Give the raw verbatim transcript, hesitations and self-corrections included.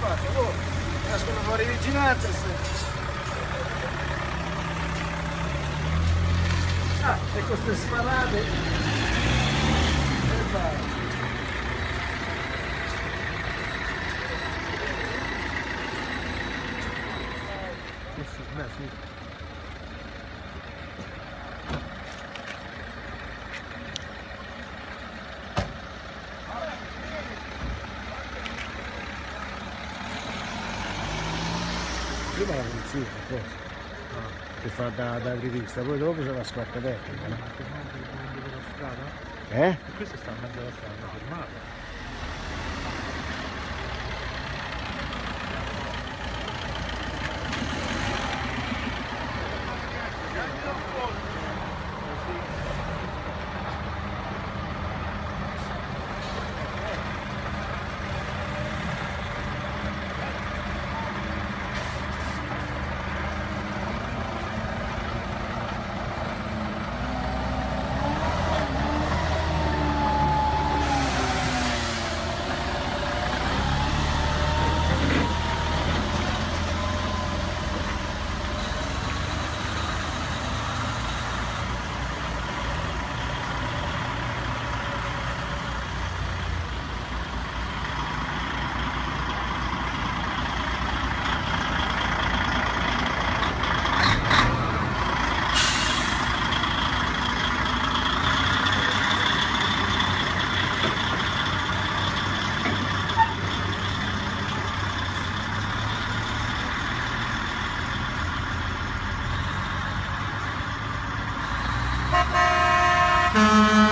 fate? Oh, nascono fuori vicinanze. Ah, e con queste sparate. E vai. Beh, sì. Prima la polizia, forse, ah, che fa da, da rivista, poi dopo c'è la scorta tecnica. Ma che non dove la strada? Eh? E questo sta in mezzo alla strada, fermato. Thank you.